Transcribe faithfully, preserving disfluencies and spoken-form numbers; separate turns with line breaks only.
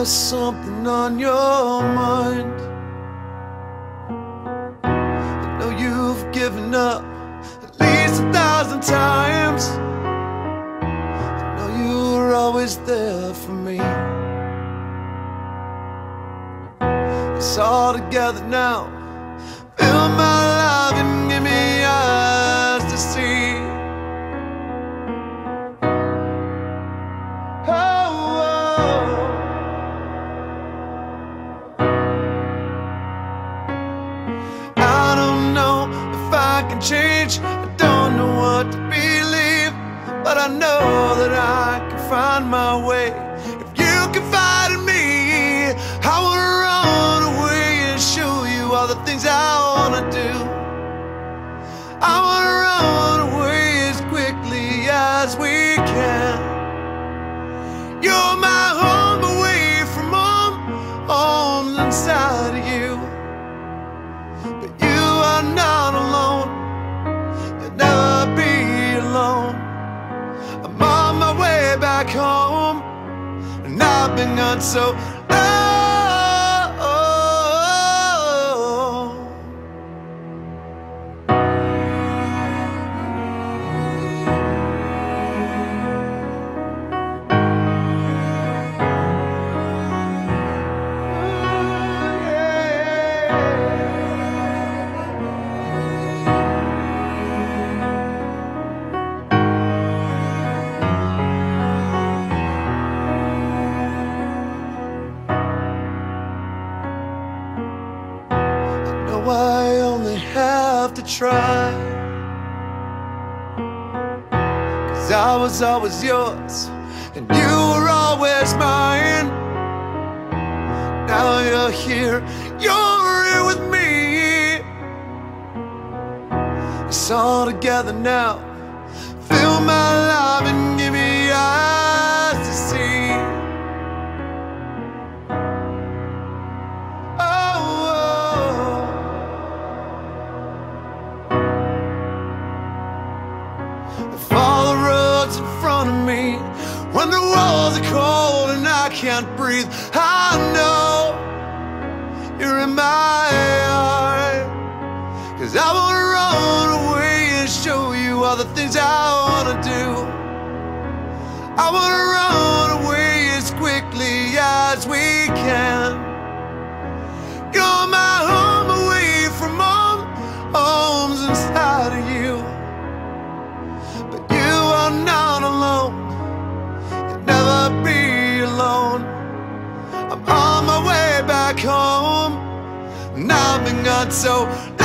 there's something on your mind. I know you've given up at least a thousand times. I know you were always there for me. It's all together now. Fill my life and give me eyes to see. I can change, I don't know what to believe, but I know that I can find my way. If you confide in me, I wanna run away and show you all the things I wanna do. I wanna run away as quickly as we can. You're my home away from home, home's inside of you. But you are not alone, you'll never be alone. I'm on my way back home, and I've been gone so long. I only have to try, 'cause I was always yours and you were always mine. Now you're here, you're here with me. It's all together now. Fill my life and give me eyes to see. All the roads in front of me, when the walls are cold and I can't breathe, I know you're in my heart. 'Cause I wanna run away and show you all the things I wanna do. I wanna run away as quickly as we can. You're my home away from home, home's inside of you. Not alone, you'll never be alone. I'm on my way back home, and I've been gone so